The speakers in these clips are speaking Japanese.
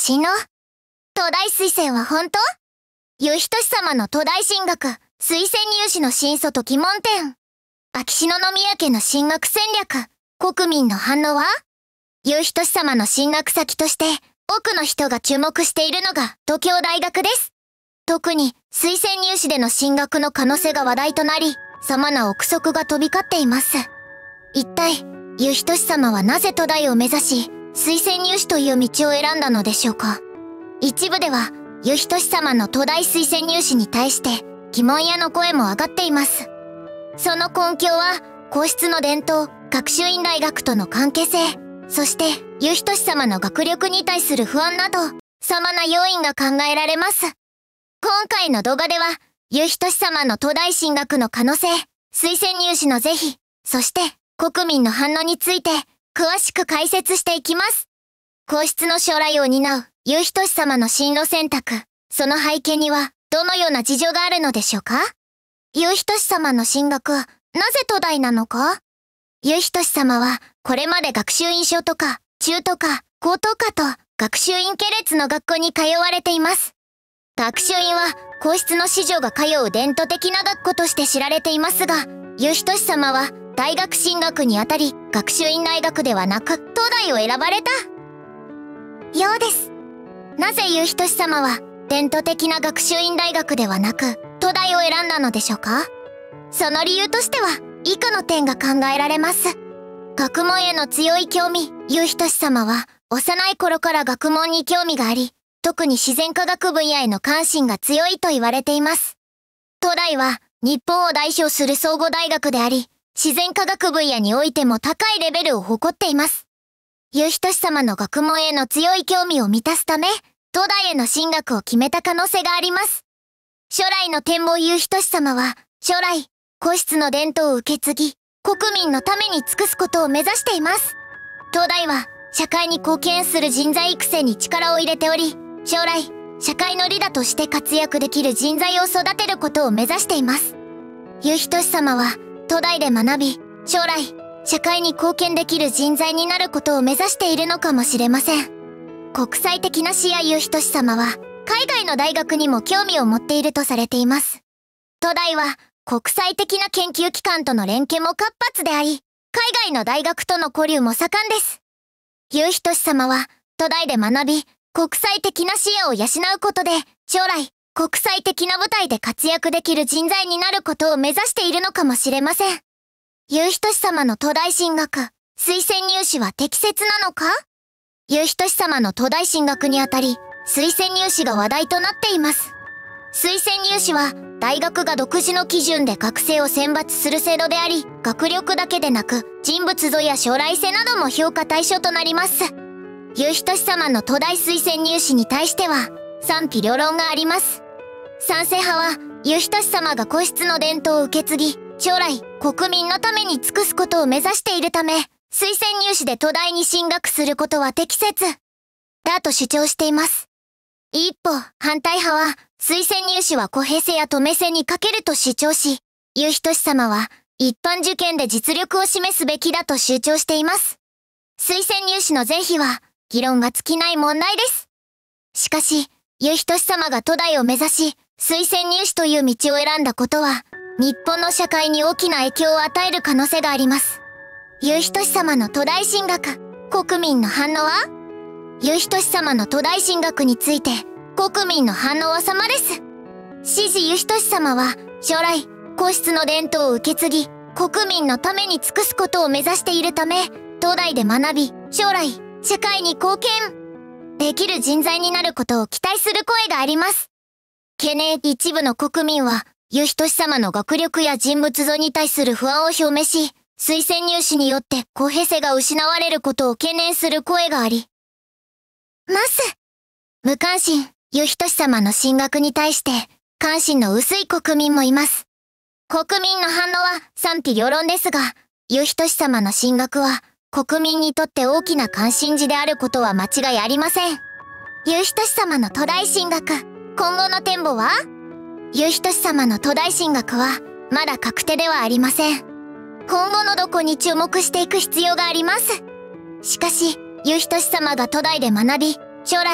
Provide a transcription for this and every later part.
新郎。東大推薦は本当？ゆひとし様の東大進学、推薦入試の審査と疑問点。秋篠宮家の進学戦略、国民の反応は？ゆひとし様の進学先として、多くの人が注目しているのが東京大学です。特に、推薦入試での進学の可能性が話題となり、様々な憶測が飛び交っています。一体、ゆひとし様はなぜ東大を目指し、推薦入試という道を選んだのでしょうか。一部では、ゆひとし様の東大推薦入試に対して疑問やの声も上がっています。その根拠は、皇室の伝統、学習院大学との関係性、そしてゆひとし様の学力に対する不安など、様々な要因が考えられます。今回の動画では、ゆひとし様の東大進学の可能性、推薦入試の是非、そして国民の反応について詳しく解説していきます。皇室の将来を担うゆひとし様の進路選択、その背景にはどのような事情があるのでしょうか？ゆひとし様の進学、なぜ東大なのか？ゆひとし様はこれまで学習院小とか中とか高等科と学習院系列の学校に通われています。学習院は皇室の子女が通う伝統的な学校として知られていますが、ゆひとし様は大学進学にあたり学習院大学ではなく東大を選ばれたようです。なぜゆひとし様は伝統的な学習院大学ではなく東大を選んだのでしょうか？その理由としては以下の点が考えられます。学問への強い興味。ゆひとし様は幼い頃から学問に興味があり、特に自然科学分野への関心が強いと言われています。東大は日本を代表する総合大学であり、自然科学分野においても高いレベルを誇っています。ゆひとし様の学問への強い興味を満たすため、東大への進学を決めた可能性があります。将来の展望。ゆひとし様は、将来、皇室の伝統を受け継ぎ、国民のために尽くすことを目指しています。東大は、社会に貢献する人材育成に力を入れており、将来、社会のリーダーとして活躍できる人材を育てることを目指しています。ゆひとし様は、東大で学び、将来、社会に貢献できる人材になることを目指しているのかもしれません。国際的な視野。ゆひとし様は、海外の大学にも興味を持っているとされています。東大は、国際的な研究機関との連携も活発であり、海外の大学との交流も盛んです。ゆひとし様は、東大で学び、国際的な視野を養うことで、将来、国際的な舞台で活躍できる人材になることを目指しているのかもしれません。ゆひとし様の東大進学、推薦入試は適切なのか？ゆひとし様の東大進学にあたり、推薦入試が話題となっています。推薦入試は、大学が独自の基準で学生を選抜する制度であり、学力だけでなく、人物像や将来性なども評価対象となります。ゆひとし様の東大推薦入試に対しては、賛否両論があります。賛成派は、ゆひとし様が皇室の伝統を受け継ぎ、将来、国民のために尽くすことを目指しているため、推薦入試で東大に進学することは適切だと主張しています。一方、反対派は、推薦入試は公平性や透明性に欠けると主張し、ゆひとし様は、一般受験で実力を示すべきだと主張しています。推薦入試の是非は、議論が尽きない問題です。しかし、ゆひとし様が東大を目指し、推薦入試という道を選んだことは、日本の社会に大きな影響を与える可能性があります。ゆひとし様の東大進学、国民の反応は？ゆひとし様の東大進学について、国民の反応は様です。支持。ゆひとし様は、将来、皇室の伝統を受け継ぎ、国民のために尽くすことを目指しているため、東大で学び、将来、社会に貢献できる人材になることを期待する声があります。懸念。一部の国民は、ゆひとし様の学力や人物像に対する不安を表明し、推薦入試によって公平性が失われることを懸念する声があります。無関心。ゆひとし様の進学に対して関心の薄い国民もいます。国民の反応は賛否両論ですが、ゆひとし様の進学は国民にとって大きな関心事であることは間違いありません。ゆひとし様の東大進学、今後の展望は？ゆひとし様の東大進学はまだ確定ではありません。今後の動向に注目していく必要があります。しかし、ゆひとし様が東大で学び、将来、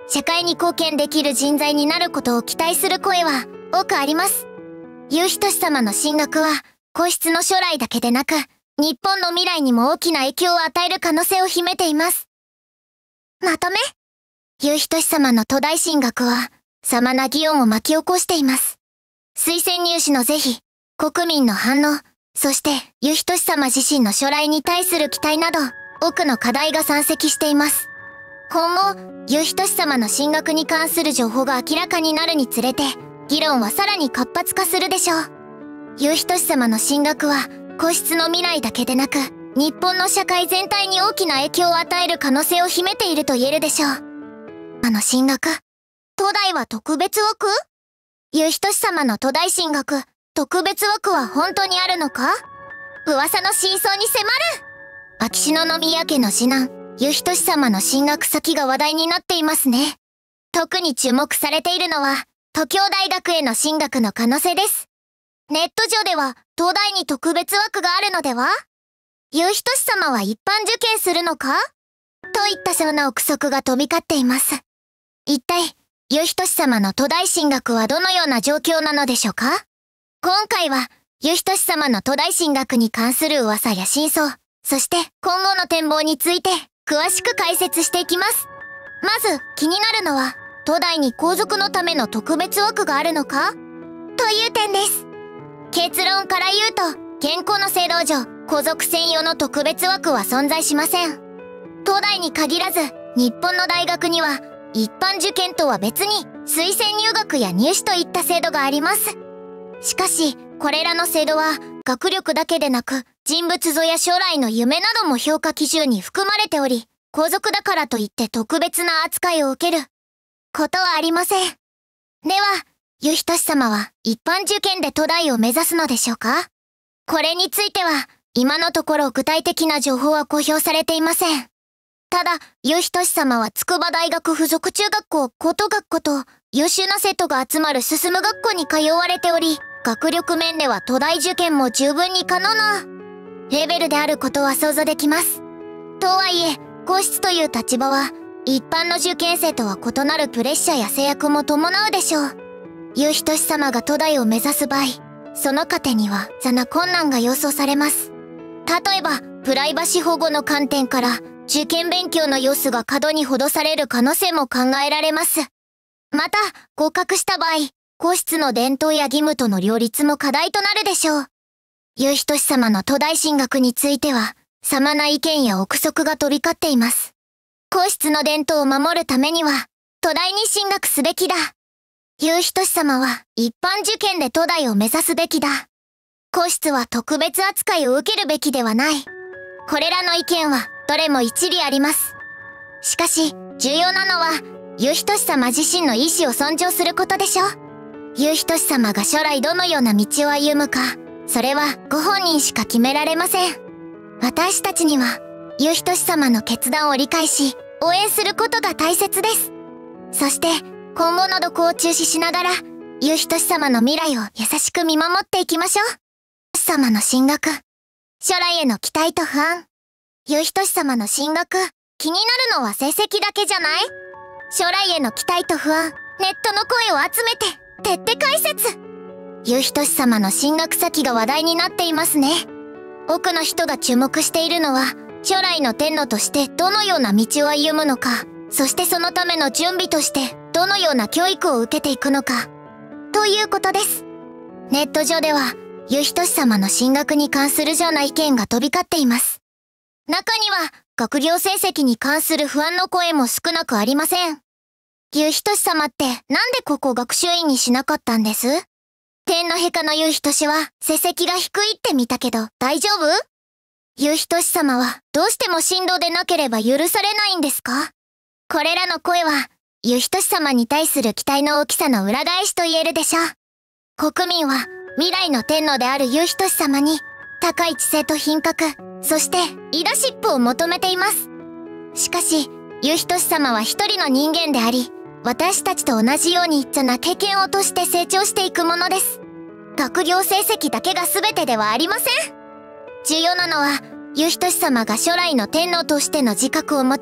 社会に貢献できる人材になることを期待する声は多くあります。祐仁様の進学は、皇室の将来だけでなく、日本の未来にも大きな影響を与える可能性を秘めています。まとめ。祐仁様の東大進学は、様な議論を巻き起こしています。推薦入試の是非、国民の反応、そして祐仁様自身の将来に対する期待など、多くの課題が山積しています。今後、祐仁様の進学に関する情報が明らかになるにつれて、議論はさらに活発化するでしょう。祐仁様の進学は、皇室の未来だけでなく、日本の社会全体に大きな影響を与える可能性を秘めていると言えるでしょう。進学。東大は特別枠？祐仁様の東大進学、特別枠は本当にあるのか？噂の真相に迫る！秋篠宮家の次男、祐仁様の進学先が話題になっていますね。特に注目されているのは、東京大学への進学の可能性です。ネット上では、東大に特別枠があるのでは？祐仁様は一般受験するのか？といったような憶測が飛び交っています。一体、祐仁様の東大進学はどのような状況なのでしょうか？今回は、祐仁様の東大進学に関する噂や真相、そして今後の展望について詳しく解説していきます。まず気になるのは、東大に皇族のための特別枠があるのか？という点です。結論から言うと、現行の制度上、皇族専用の特別枠は存在しません。東大に限らず、日本の大学には、一般受験とは別に、推薦入学や入試といった制度があります。しかし、これらの制度は、学力だけでなく、人物像や将来の夢なども評価基準に含まれており、皇族だからといって特別な扱いを受けることはありません。では、祐仁様は一般受験で東大を目指すのでしょうか？これについては、今のところ具体的な情報は公表されていません。ただ、祐仁様は筑波大学附属中学校高等学校と優秀な生徒が集まる進む学校に通われており、学力面では東大受験も十分に可能なレベルであることは想像できます。とはいえ、皇室という立場は、一般の受験生とは異なるプレッシャーや制約も伴うでしょう。祐仁様が東大を目指す場合、その過程には座な困難が予想されます。例えば、プライバシー保護の観点から、受験勉強の様子が過度に補導される可能性も考えられます。また、合格した場合、皇室の伝統や義務との両立も課題となるでしょう。祐仁様の東大進学については、様な意見や憶測が飛び交っています。皇室の伝統を守るためには、東大に進学すべきだ。祐仁様は一般受験で東大を目指すべきだ。皇室は特別扱いを受けるべきではない。これらの意見はどれも一理あります。しかし、重要なのは、祐仁様自身の意思を尊重することでしょ。祐仁様が将来どのような道を歩むか、それはご本人しか決められません。私たちには、祐仁様の決断を理解し、応援することが大切です。そして、今後の動向を注視しながら、祐仁様の未来を優しく見守っていきましょう。様の進学。将来への期待と不安。祐仁様の進学。気になるのは成績だけじゃない？将来への期待と不安。ネットの声を集めて、徹底解説。祐仁様の進学先が話題になっていますね。多くの人が注目しているのは、将来の天皇としてどのような道を歩むのか、そしてそのための準備としてどのような教育を受けていくのか、ということです。ネット上では、祐仁様の進学に関するような意見が飛び交っています。中には、学業成績に関する不安の声も少なくありません。祐仁様ってなんでここ学習院にしなかったんです？天皇陛下の祐仁は成績が低いって見たけど大丈夫？祐仁様はどうしても神童でなければ許されないんですか？これらの声は、祐仁様に対する期待の大きさの裏返しと言えるでしょう。国民は未来の天皇である祐仁様に高い知性と品格、そしてリーダーシップを求めています。しかし、祐仁様は一人の人間であり、私たちと同じようにその経験を通して成長していくものです。学業成績だけが全てではありません。重要なのは、祐仁様が将来の天皇としての自覚を持ち、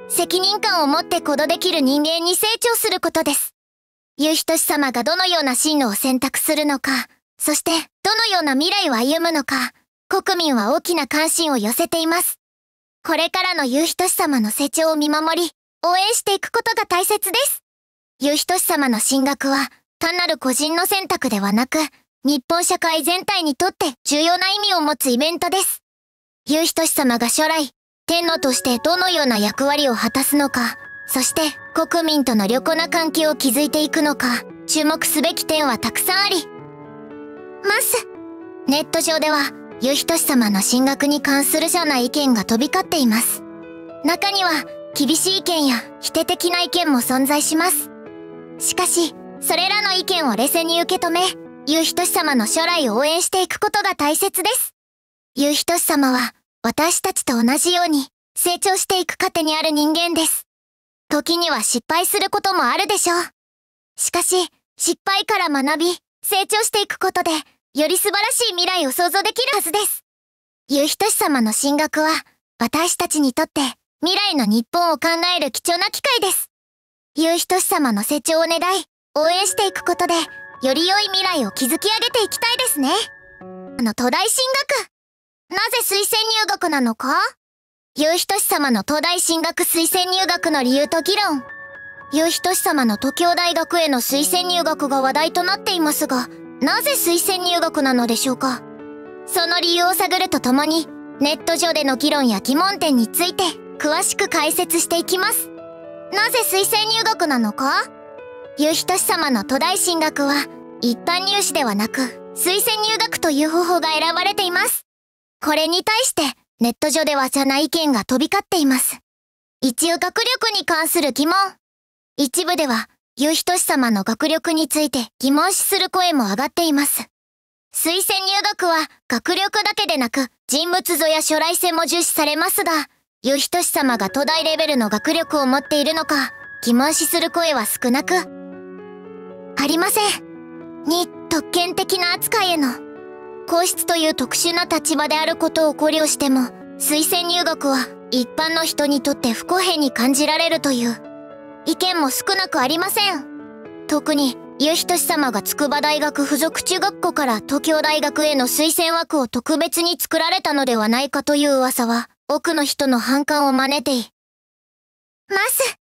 責任感を持って行動できる人間に成長することです。祐仁様がどのような進路を選択するのか、そしてどのような未来を歩むのか、国民は大きな関心を寄せています。これからの祐仁様の成長を見守り、応援していくことが大切です。祐仁様の進学は、単なる個人の選択ではなく、日本社会全体にとって重要な意味を持つイベントです。祐仁様が将来、天皇としてどのような役割を果たすのか、そして国民との良好な関係を築いていくのか、注目すべき点はたくさんあります。ネット上では、祐仁様の進学に関するじゃない意見が飛び交っています。中には、厳しい意見や否定的な意見も存在します。しかし、それらの意見を冷静に受け止め、祐仁様の将来を応援していくことが大切です。祐仁様は、私たちと同じように、成長していく過程にある人間です。時には失敗することもあるでしょう。しかし、失敗から学び、成長していくことで、より素晴らしい未来を想像できるはずです。祐仁様の進学は、私たちにとって、未来の日本を考える貴重な機会です。祐仁様の成長を願い、応援していくことで、より良い未来を築き上げていきたいですね。東大進学。なぜ推薦入学なのか？祐仁様の東大進学推薦入学の理由と議論。祐仁様の東京大学への推薦入学が話題となっていますが、なぜ推薦入学なのでしょうか？その理由を探るとともに、ネット上での議論や疑問点について、詳しく解説していきます。なぜ推薦入学なのか？祐仁様の東大進学は、一般入試ではなく、推薦入学という方法が選ばれています。これに対して、ネット上ではじゃない意見が飛び交っています。一応学力に関する疑問。一部では、祐仁様の学力について疑問視する声も上がっています。推薦入学は、学力だけでなく、人物像や将来性も重視されますが、祐仁様が東大レベルの学力を持っているのか、疑問視する声は少なくありません。2、特権的な扱いへの皇室という特殊な立場であることを考慮しても、推薦入学は一般の人にとって不公平に感じられるという意見も少なくありません。特に、祐仁様が筑波大学附属中学校から東京大学への推薦枠を特別に作られたのではないかという噂は、多くの人の反感を招いています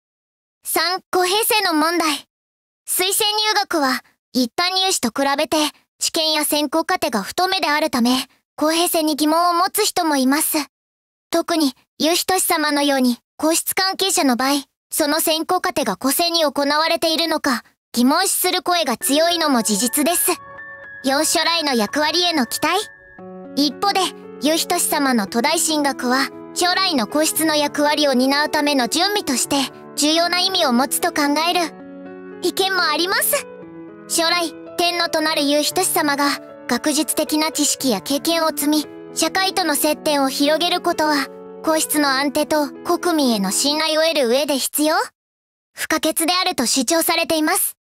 。3、公平性の問題。推薦入学は、一般入試と比べて、試験や選考過程が不透明であるため、公平性に疑問を持つ人もいます。特に、祐仁様のように、皇室関係者の場合、その選考過程が公正に行われているのか、疑問視する声が強いのも事実です。4、将来の役割への期待。一方で、祐仁様の東大進学は、将来の皇室の役割を担うための準備として、重要な意味を持つと考える意見もあります。将来、天皇となる祐仁様が、学術的な知識や経験を積み、社会との接点を広げることは、皇室の安定と国民への信頼を得る上で必要不可欠であると主張されています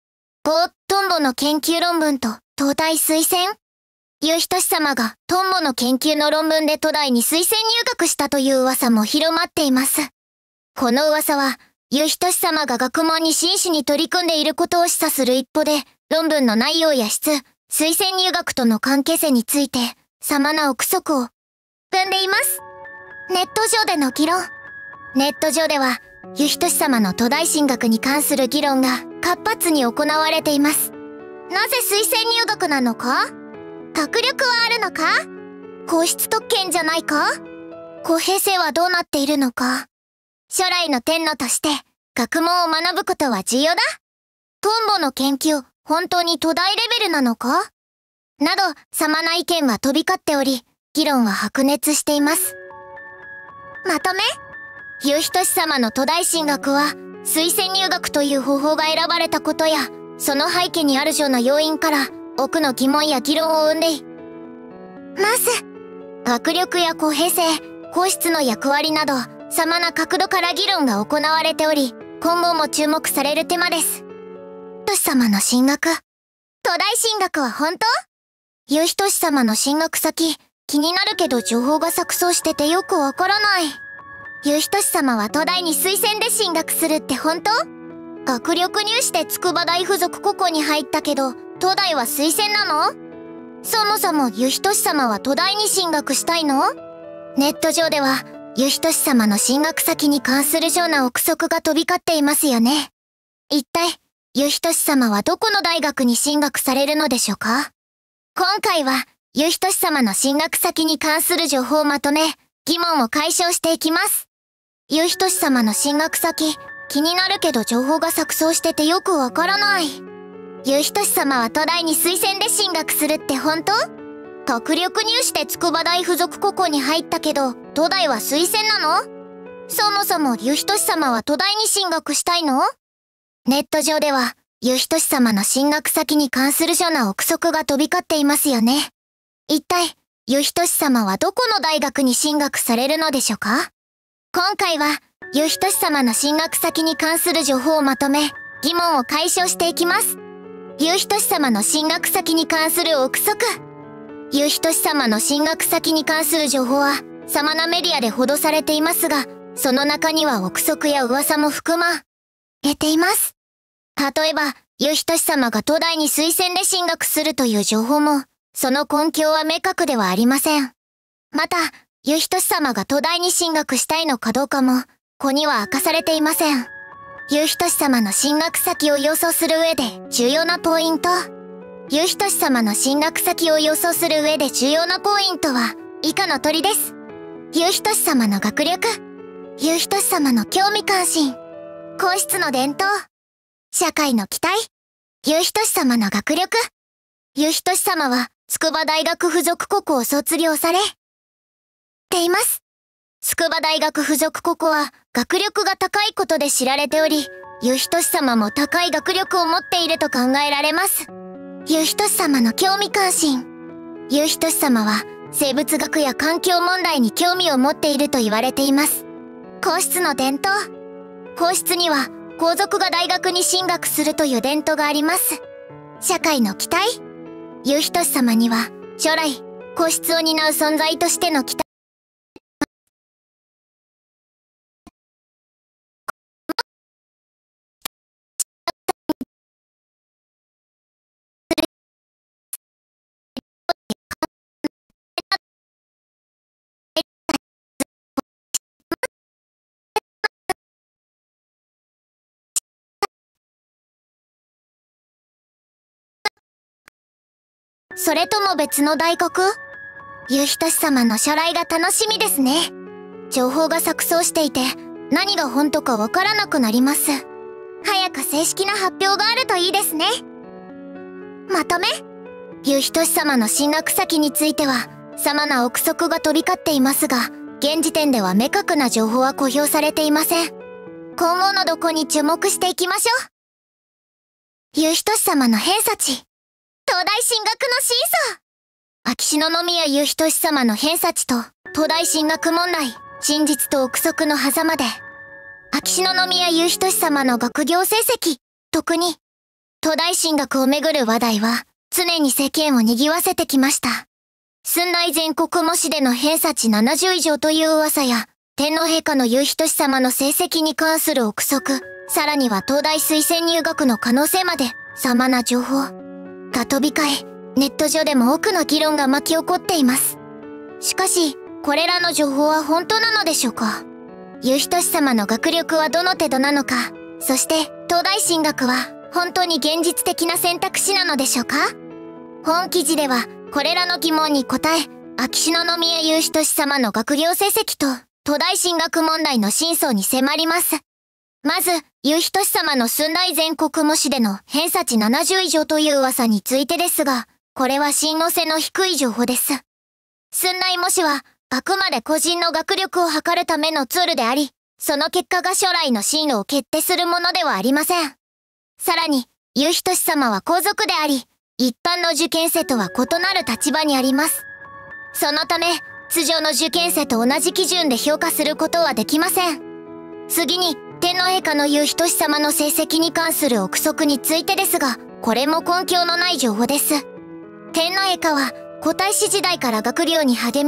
。5、トンボの研究論文と東大推薦。祐仁様がトンボの研究の論文で東大に推薦入学したという噂も広まっています。この噂は、祐仁様が学問に真摯に取り組んでいることを示唆する一方で、論文の内容や質、推薦入学との関係性について、様な憶測を生んでいます。ネット上での議論。ネット上では、祐仁様の東大進学に関する議論が活発に行われています。なぜ推薦入学なのか？学力はあるのか？皇室特権じゃないか？公平性はどうなっているのか？将来の天皇として学問を学ぶことは重要だ。トンボの研究、本当に東大レベルなのか？など、様な意見が飛び交っており、議論は白熱しています。まとめ。祐仁様の東大進学は、推薦入学という方法が選ばれたことや、その背景にあるような要因から、多くの疑問や議論を生んでいます。学力や公平性、皇室の役割など、様な角度から議論が行われており、今後も注目されるテーマです。祐仁様の進学。東大進学は本当？祐仁様の進学先、気になるけど情報が錯綜しててよくわからない。 ゆひとし様は都大に推薦で進学するって本当？学力入試で筑波大附属高校に入ったけど、都大は推薦なの？そもそもゆひとし様は都大に進学したいの？ネット上では、ゆひとし様の進学先に関するような憶測が飛び交っていますよね。一体、ゆひとし様はどこの大学に進学されるのでしょうか？今回は、ゆひとし様の進学先に関する情報をまとめ、疑問を解消していきます。ゆひとし様の進学先、気になるけど情報が錯綜しててよくわからない。ゆひとし様は都大に推薦で進学するって本当？学力入試で筑波大附属高校に入ったけど、都大は推薦なの？そもそもゆひとし様は都大に進学したいの？ネット上では、ゆひとし様の進学先に関するような憶測が飛び交っていますよね。一体、ゆひとし様はどこの大学に進学されるのでしょうか？今回は、ゆひとし様の進学先に関する情報をまとめ、疑問を解消していきます。ゆひとし様の進学先に関する憶測。ゆひとし様の進学先に関する情報は、様々なメディアで報道されていますが、その中には憶測や噂も含まれています。例えば、ゆひとし様が都大に推薦で進学するという情報も、その根拠は明確ではありません。また、ゆひとし様が都大に進学したいのかどうかも、ここには明かされていません。ゆひとし様の進学先を予想する上で重要なポイント。ゆひとし様の進学先を予想する上で重要なポイントは、以下の通りです。ゆひとし様の学力。ゆひとし様の興味関心。皇室の伝統。社会の期待。ゆひとし様の学力。ゆひとし様は、筑波大学附属高校を卒業されています。筑波大学附属高校は学力が高いことで知られており、ゆひとし様も高い学力を持っていると考えられます。ゆひとし様の興味関心。ゆひとし様は生物学や環境問題に興味を持っていると言われています。皇室の伝統。皇室には皇族が大学に進学するという伝統があります。社会の期待。ゆひとし様には将来皇室を担う存在としての期待。それとも別の大学？ゆひとし様の将来が楽しみですね。情報が錯綜していて、何が本当かわからなくなります。早く正式な発表があるといいですね。まとめ。ゆひとし様の進学先については、様々な憶測が飛び交っていますが、現時点では明確な情報は公表されていません。今後の動向に注目していきましょう。ゆひとし様の偏差値。東大進学の審査。秋篠宮ゆひとし様の偏差値と東大進学問題、真実と憶測の狭間で、秋篠宮ゆひとし様の学業成績、特に東大進学をめぐる話題は常に世間を賑わせてきました。寸大全国模試での偏差値70以上という噂や、天皇陛下のゆひとし様の成績に関する憶測、さらには東大推薦入学の可能性まで、様々な情報が飛び交え、ネット上でも多くの議論が巻き起こっています。しかし、これらの情報は本当なのでしょうか？ゆひとし様の学力はどの程度なのか、そして東大進学は本当に現実的な選択肢なのでしょうか？本記事では、これらの疑問に答え、秋篠宮ゆひとし様の学業成績と東大進学問題の真相に迫ります。まず、ゆひとし様の寸大全国模試での偏差値70以上という噂についてですが、これは親和性の低い情報です。寸大模試は、あくまで個人の学力を測るためのツールであり、その結果が将来の進路を決定するものではありません。さらに、ゆひとし様は皇族であり、一般の受験生とは異なる立場にあります。そのため、通常の受験生と同じ基準で評価することはできません。次に、天皇陛下のゆひとし様の成績に関する憶測についてですが、これも根拠のない情報です。天皇陛下は、皇太子時代から学業に励み、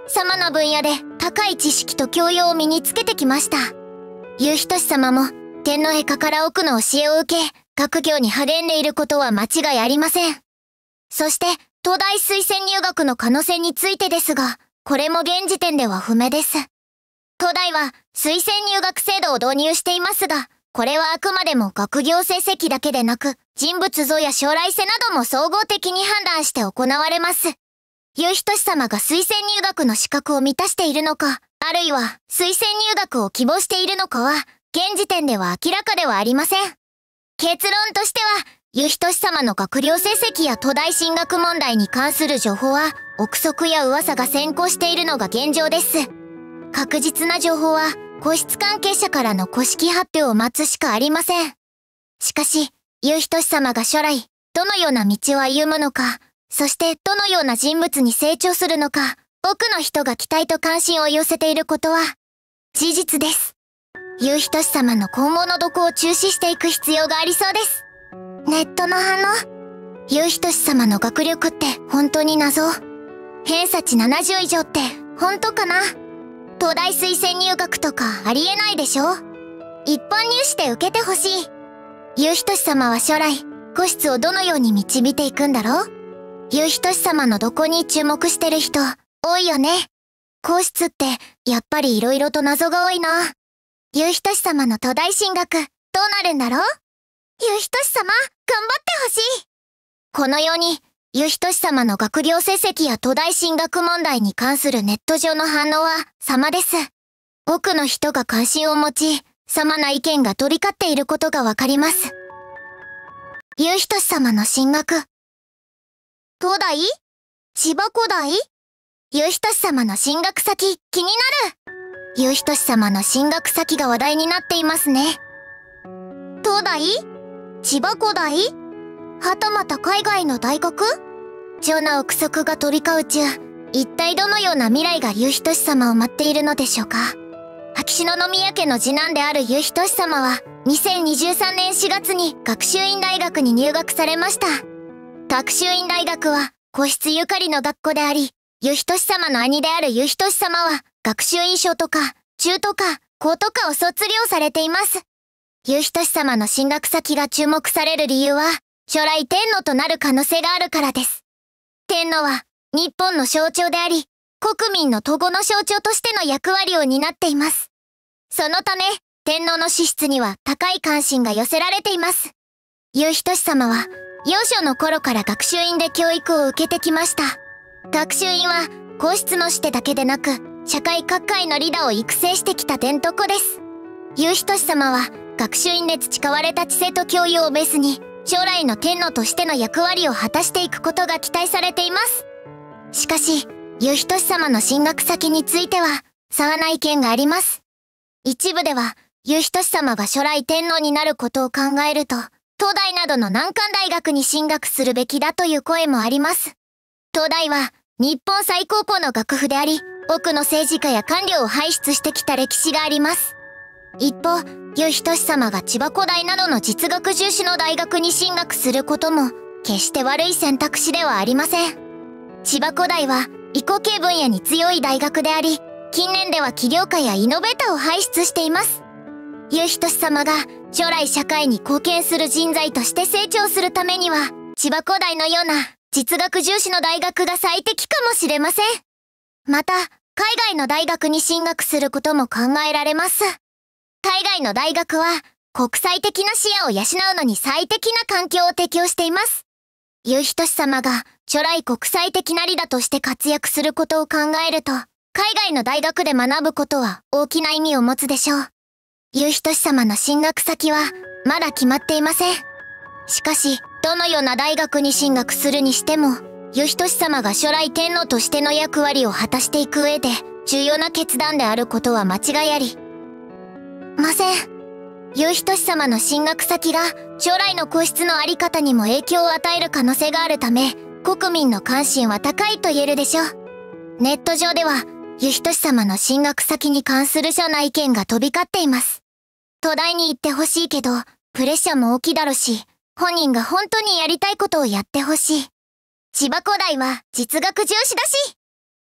様の分野で高い知識と教養を身につけてきました。悠仁様も天皇陛下から奥の教えを受け、学業に励んでいることは間違いありません。そして、東大推薦入学の可能性についてですが、これも現時点では不明です。東大は推薦入学制度を導入していますが、これはあくまでも学業成績だけでなく、人物像や将来性なども総合的に判断して行われます。悠仁様が推薦入学の資格を満たしているのか、あるいは推薦入学を希望しているのかは、現時点では明らかではありません。結論としては、悠仁様の学業成績や東大進学問題に関する情報は、憶測や噂が先行しているのが現状です。確実な情報は、皇室関係者からの公式発表を待つしかありません。しかし、悠仁様が将来、どのような道を歩むのか、そしてどのような人物に成長するのか、多くの人が期待と関心を寄せていることは、事実です。悠仁様の今後の動向を注視していく必要がありそうです。ネットの反応。悠仁様の学力って本当に謎。偏差値70以上って本当かな？東大推薦入学とかありえないでしょ？一般入試で受けてほしい。悠仁様は将来、皇室をどのように導いていくんだろう？悠仁様のどこに注目してる人、多いよね。皇室って、やっぱり色々と謎が多いな。悠仁様の東大進学、どうなるんだろう？悠仁様、頑張ってほしい。このように、悠仁様の学業成績や東大進学問題に関するネット上の反応は様です。多くの人が関心を持ち、様な意見が飛び交っていることがわかります。悠仁様の進学。東大？千葉古大？悠仁様の進学先、気になる。悠仁様の進学先が話題になっていますね。東大？千葉古大？はたまた海外の大学？情な憶測が飛び交う中、一体どのような未来が悠仁様を待っているのでしょうか。秋篠宮家の次男である悠仁様は、2023年4月に学習院大学に入学されました。学習院大学は、皇室ゆかりの学校であり、悠仁様の兄である悠仁様は、学習院賞とか、中とか、高とかを卒業されています。悠仁様の進学先が注目される理由は、将来天皇となる可能性があるからです。天皇は、日本の象徴であり、国民の統合の象徴としての役割を担っています。そのため、天皇の資質には高い関心が寄せられています。悠仁様は、幼少の頃から学習院で教育を受けてきました。学習院は、皇室の師弟だけでなく、社会各界のリーダーを育成してきた伝統校です。悠仁様は、学習院で培われた知性と教養をベースに、将来の天皇としての役割を果たしていくことが期待されています。しかし、悠仁様の進学先については、差はない意見があります。一部では、悠仁様が将来天皇になることを考えると、東大などの難関大学に進学するべきだという声もあります。東大は、日本最高峰の学府であり、多くの政治家や官僚を輩出してきた歴史があります。一方、悠仁様が千葉古大などの実学重視の大学に進学することも、決して悪い選択肢ではありません。千葉古大は、理工系分野に強い大学であり、近年では起業家やイノベーターを輩出しています。悠仁様が将来社会に貢献する人材として成長するためには、千葉古大のような実学重視の大学が最適かもしれません。また、海外の大学に進学することも考えられます。海外の大学は国際的な視野を養うのに最適な環境を提供しています。悠仁様が将来国際的なリーダーとして活躍することを考えると、海外の大学で学ぶことは大きな意味を持つでしょう。悠仁様の進学先はまだ決まっていません。しかし、どのような大学に進学するにしても、悠仁様が将来天皇としての役割を果たしていく上で重要な決断であることは間違いありません。悠仁様の進学先が将来の皇室の在り方にも影響を与える可能性があるため、国民の関心は高いと言えるでしょう。ネット上では、悠仁様の進学先に関する諸な意見が飛び交っています。東大に行ってほしいけど、プレッシャーも大きいだろうし、本人が本当にやりたいことをやってほしい。千葉古大は実学重視だし。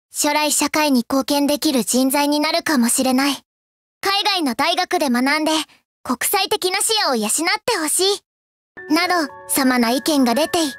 将来社会に貢献できる人材になるかもしれない。海外の大学で学んで、国際的な視野を養ってほしい。など、様な意見が出ています。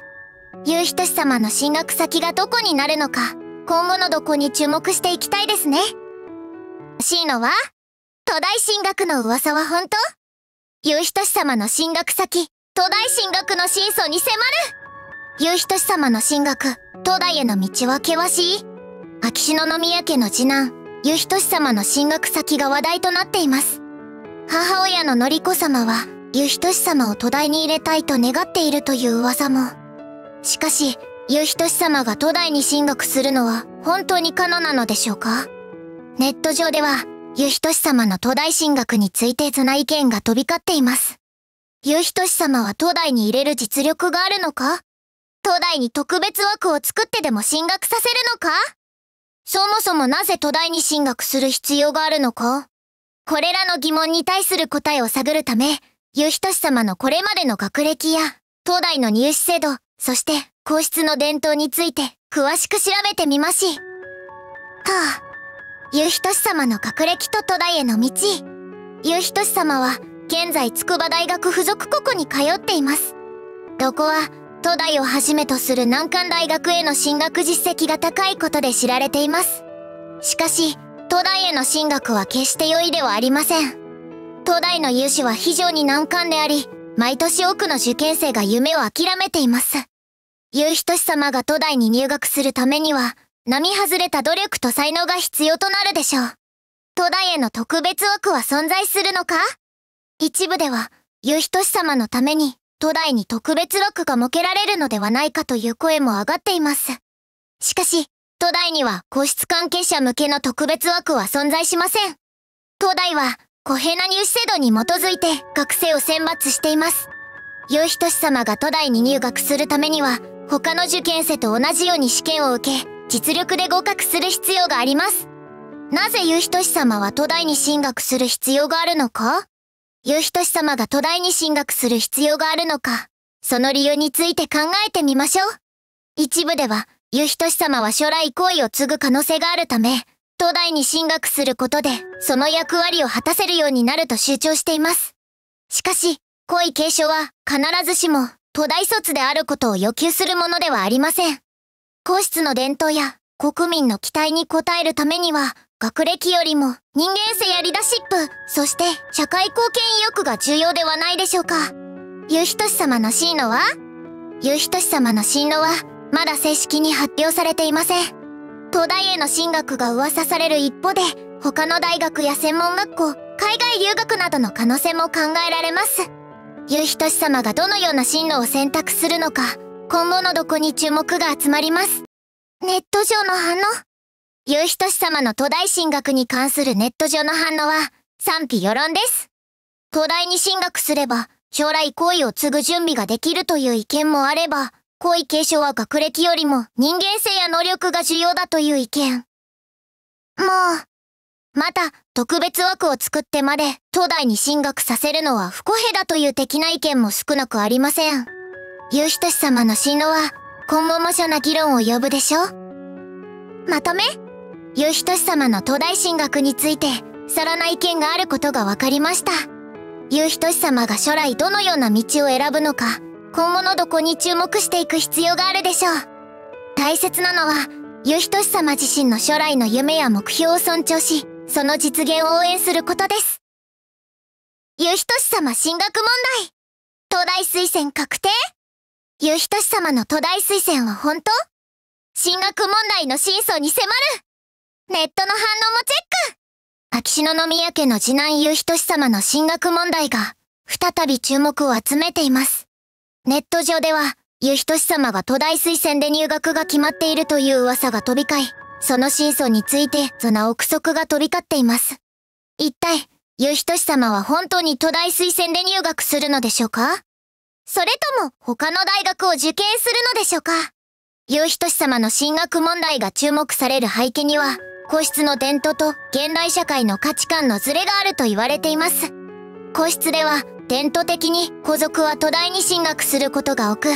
ゆうひとし様の進学先がどこになるのか、今後の動向に注目していきたいですね。シーノは、東大進学の噂は本当？ゆうひとし様の進学先、東大進学の真相に迫る。ゆうひとし様の進学、東大への道は険しい。秋篠宮家の次男、ゆうひとし様の進学先が話題となっています。母親の典子様は、ゆうひとし様を東大に入れたいと願っているという噂も。しかし、ゆうひとし様が東大に進学するのは本当に可能なのでしょうか？ネット上では、ゆうひとし様の東大進学についてな意見が飛び交っています。ゆうひとし様は東大に入れる実力があるのか？東大に特別枠を作ってでも進学させるのか？そもそもなぜ東大に進学する必要があるのか？これらの疑問に対する答えを探るため、ゆうひとし様のこれまでの学歴や、東大の入試制度、そして皇室の伝統について詳しく調べてみまし。ゆうひとし様の学歴と東大への道。ゆうひとし様は現在筑波大学附属高校に通っています。どこは東大をはじめとする難関大学への進学実績が高いことで知られています。しかし、東大への進学は決して容易ではありません。東大の入試は非常に難関であり、毎年多くの受験生が夢を諦めています。ゆうひとし様が東大に入学するためには、並外れた努力と才能が必要となるでしょう。東大への特別枠は存在するのか？一部では、ゆうひとし様のために、東大に特別枠が設けられるのではないかという声も上がっています。しかし、東大には皇室関係者向けの特別枠は存在しません。東大は公平な入試制度に基づいて学生を選抜しています。ゆうひとし様が東大に入学するためには、他の受験生と同じように試験を受け、実力で合格する必要があります。なぜゆうひとし様は東大に進学する必要があるのか？ゆうひとし様が東大に進学する必要があるのか、その理由について考えてみましょう。一部では、ゆうひとし様は将来皇位を継ぐ可能性があるため、東大に進学することで、その役割を果たせるようになると主張しています。しかし、皇位継承は必ずしも東大卒であることを要求するものではありません。皇室の伝統や国民の期待に応えるためには、学歴よりも人間性やリーダーシップ、そして社会貢献意欲が重要ではないでしょうか。ゆうひとし様の進路は？ゆうひとし様の進路はまだ正式に発表されていません。東大への進学が噂される一方で、他の大学や専門学校、海外留学などの可能性も考えられます。ゆうひとし様がどのような進路を選択するのか、今後の動向に注目が集まります。ネット上の反応。ゆうひとし様の東大進学に関するネット上の反応は賛否両論です。東大に進学すれば将来皇位を継ぐ準備ができるという意見もあれば、皇位継承は学歴よりも人間性や能力が重要だという意見。また特別枠を作ってまで東大に進学させるのは不公平だという的な意見も少なくありません。ゆうひとし様の進路は今後も諸な議論を呼ぶでしょう。まとめ、ゆうひとし様の東大進学についてさらな意見があることが分かりました。ゆうひとし様が将来どのような道を選ぶのか、今後の動向に注目していく必要があるでしょう。大切なのは、ゆうひとし様自身の将来の夢や目標を尊重し、その実現を応援することです。ゆうひとし様進学問題。東大推薦確定？ゆうひとし様の東大推薦は本当？進学問題の真相に迫る。ネットの反応もチェック。秋篠宮家の次男ゆうひとし様の進学問題が再び注目を集めています。ネット上では、ゆうひとし様が東大推薦で入学が決まっているという噂が飛び交い、その真相についてな憶測が飛び交っています。一体、ゆうひとし様は本当に東大推薦で入学するのでしょうか？それとも他の大学を受験するのでしょうか？ゆうひとし様の進学問題が注目される背景には、皇室の伝統と現代社会の価値観のズレがあると言われています。皇室では伝統的に皇族は東大に進学することが多く、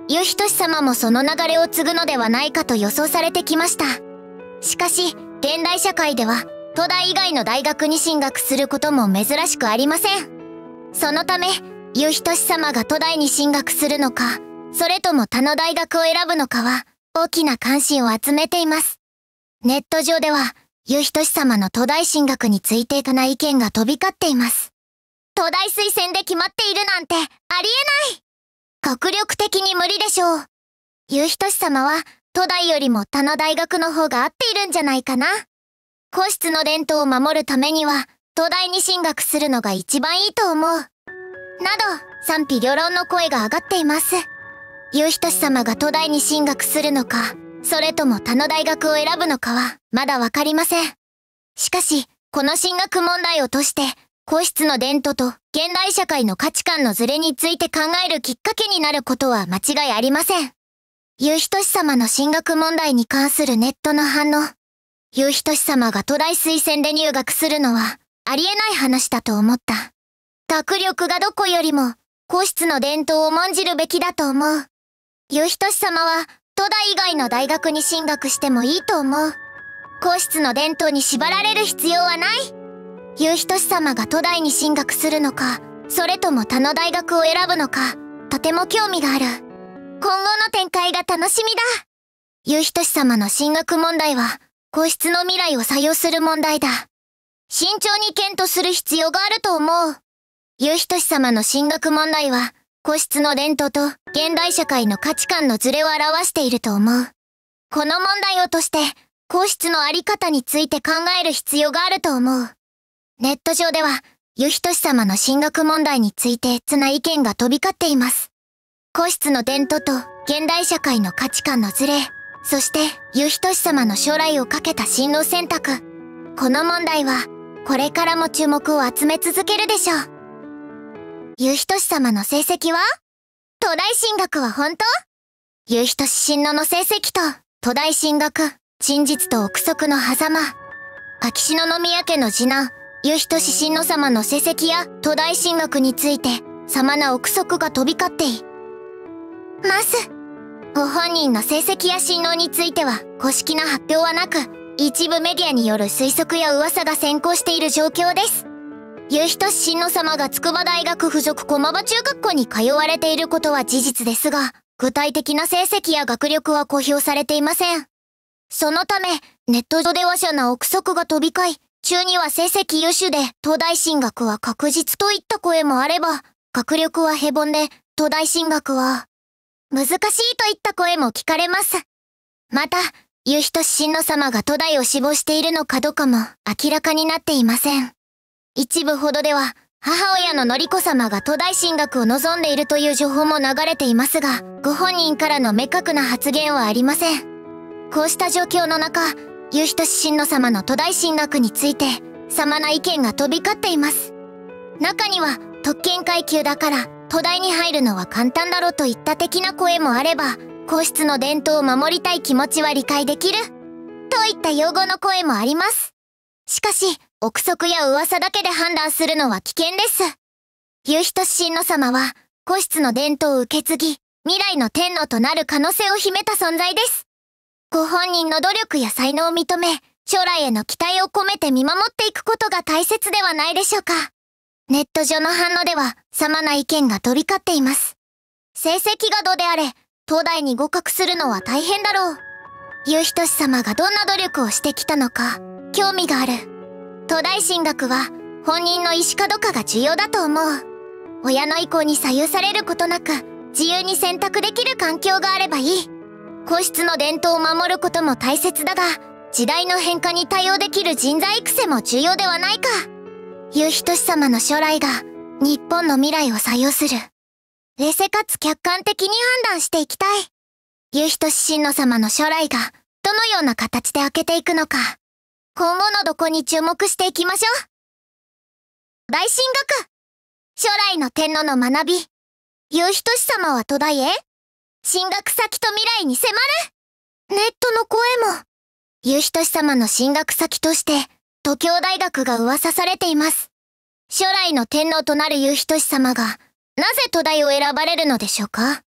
祐仁様もその流れを継ぐのではないかと予想されてきました。しかし、現代社会では、東大以外の大学に進学することも珍しくありません。そのため、祐仁様が東大に進学するのか、それとも他の大学を選ぶのかは、大きな関心を集めています。ネット上では、祐仁様の東大進学についてな意見が飛び交っています。東大推薦で決まっているなんて、ありえない。学力的に無理でしょう。祐仁様は、東大よりも他の大学の方が合っているんじゃないかな。皇室の伝統を守るためには、東大に進学するのが一番いいと思う。など、賛否両論の声が上がっています。祐仁様が東大に進学するのか、それとも他の大学を選ぶのかは、まだわかりません。しかし、この進学問題を通して、皇室の伝統と現代社会の価値観のズレについて考えるきっかけになることは間違いありません。祐仁様の進学問題に関するネットの反応。祐仁様が東大推薦で入学するのは、ありえない話だと思った。学力がどこよりも、皇室の伝統を重んじるべきだと思う。祐仁様は、東大以外の大学に進学してもいいと思う。皇室の伝統に縛られる必要はない。祐仁様が東大に進学するのか、それとも他の大学を選ぶのか、とても興味がある。今後の展開が楽しみだ。祐仁様の進学問題は、皇室の未来を左右する問題だ。慎重に検討する必要があると思う。祐仁様の進学問題は、皇室の伝統と現代社会の価値観のズレを表していると思う。この問題をとして、皇室のあり方について考える必要があると思う。ネット上では、祐仁様の進学問題についてな意見が飛び交っています。皇室の伝統と現代社会の価値観のズレ、そして祐仁様の将来をかけた進路選択。この問題は、これからも注目を集め続けるでしょう。祐仁様の成績は？東大進学は本当？祐仁親王の成績と、東大進学、真実と憶測の狭間。秋篠宮家の次男、祐仁親王様の成績や東大進学について、様な憶測が飛び交っています。ご本人の成績や親王については、公式な発表はなく、一部メディアによる推測や噂が先行している状況です。祐仁親王様が筑波大学附属駒場中学校に通われていることは事実ですが、具体的な成績や学力は公表されていません。そのため、ネット上で話者な憶測が飛び交い、中には成績優秀で東大進学は確実といった声もあれば、学力は平凡で東大進学は難しいといった声も聞かれます。また、祐仁親王様が東大を志望しているのかどうかも明らかになっていません。一部ほどでは、母親の典子様が東大進学を望んでいるという情報も流れていますが、ご本人からの明確な発言はありません。こうした状況の中、祐仁親王様の東大進学について、様な意見が飛び交っています。中には、特権階級だから、東大に入るのは簡単だろうといった的な声もあれば、皇室の伝統を守りたい気持ちは理解できる、といった擁護の声もあります。しかし、憶測や噂だけで判断するのは危険です。祐仁親王様は、皇室の伝統を受け継ぎ、未来の天皇となる可能性を秘めた存在です。ご本人の努力や才能を認め、将来への期待を込めて見守っていくことが大切ではないでしょうか。ネット上の反応では、様な意見が飛び交っています。成績がどうであれ、東大に合格するのは大変だろう。祐仁様がどんな努力をしてきたのか、興味がある。東大進学は、本人の意思かどうかが重要だと思う。親の意向に左右されることなく、自由に選択できる環境があればいい。皇室の伝統を守ることも大切だが、時代の変化に対応できる人材育成も重要ではないか。祐仁様の将来が、日本の未来を左右する。冷静かつ客観的に判断していきたい。祐仁親王様の将来が、どのような形で開けていくのか。今後のどこに注目していきましょう。大進学。将来の天皇の学び。祐仁様は東大へ？進学先と未来に迫る。ネットの声も。祐仁様の進学先として、東京大学が噂されています。将来の天皇となる祐仁様が、なぜ東大を選ばれるのでしょうか？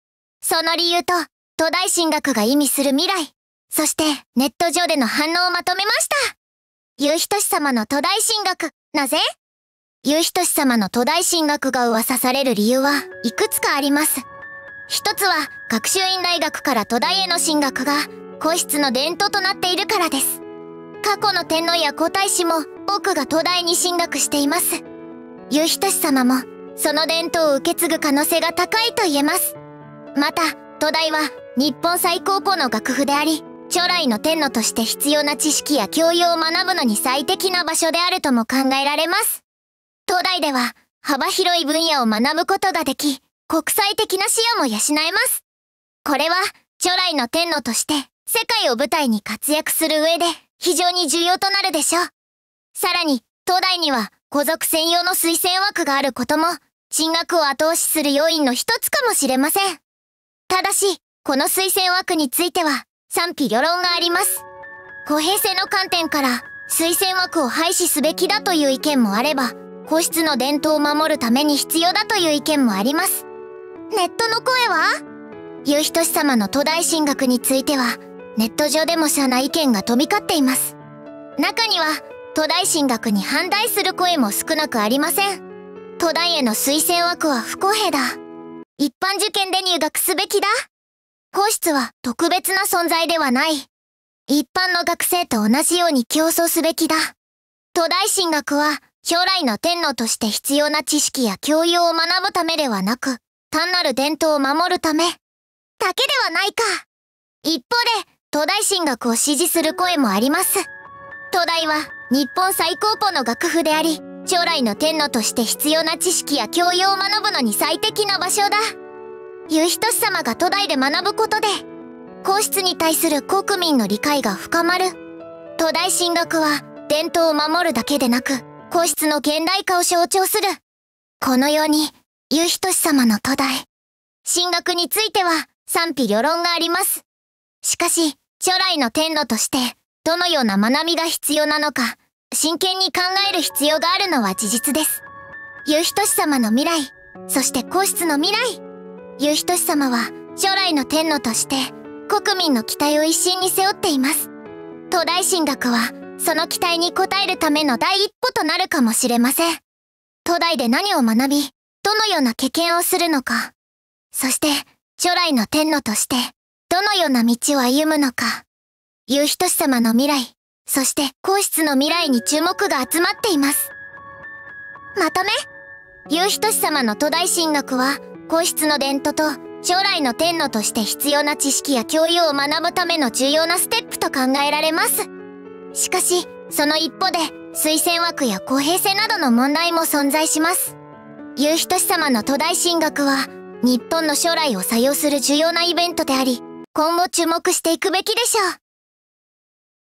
その理由と、東大進学が意味する未来、そしてネット上での反応をまとめました。祐仁様の東大進学、なぜ？祐仁様の東大進学が噂される理由はいくつかあります。一つは、学習院大学から東大への進学が皇室の伝統となっているからです。過去の天皇や皇太子も多くが東大に進学しています。祐仁様もその伝統を受け継ぐ可能性が高いと言えます。また、東大は日本最高峰の学府であり、将来の天皇として必要な知識や教養を学ぶのに最適な場所であるとも考えられます。東大では幅広い分野を学ぶことができ、国際的な視野も養えます。これは将来の天皇として世界を舞台に活躍する上で非常に重要となるでしょう。さらに、東大には皇族専用の推薦枠があることも、進学を後押しする要因の一つかもしれません。ただし、この推薦枠については賛否両論があります。公平性の観点から推薦枠を廃止すべきだという意見もあれば、皇室の伝統を守るために必要だという意見もあります。ネットの声は？祐仁様の東大進学については、ネット上でも社内意見が飛び交っています。中には、東大進学に反対する声も少なくありません。東大への推薦枠は不公平だ。一般受験で入学すべきだ。皇室は特別な存在ではない。一般の学生と同じように競争すべきだ。東大進学は将来の天皇として必要な知識や教養を学ぶためではなく、単なる伝統を守るためだけではないか。一方で、東大進学を支持する声もあります。東大は日本最高峰の学府であり、将来の天皇として必要な知識や教養を学ぶのに最適な場所だ。祐仁様が東大で学ぶことで、皇室に対する国民の理解が深まる。東大進学は伝統を守るだけでなく、皇室の現代化を象徴する。このように、祐仁様の東大進学については賛否両論があります。しかし、将来の天皇としてどのような学びが必要なのか、真剣に考える必要があるのは事実です。祐仁様の未来、そして皇室の未来。祐仁様は将来の天皇として国民の期待を一身に背負っています。東大進学はその期待に応えるための第一歩となるかもしれません。東大で何を学び、どのような経験をするのか、そして将来の天皇としてどのような道を歩むのか。祐仁様の未来、そして皇室の未来に注目が集まっています。まとめ、祐仁様の東大進学は皇室の伝統と将来の天皇として必要な知識や教養を学ぶための重要なステップと考えられます。しかし、その一方で推薦枠や公平性などの問題も存在します。祐仁様の東大進学は日本の将来を左右する重要なイベントであり、今後注目していくべきでしょう。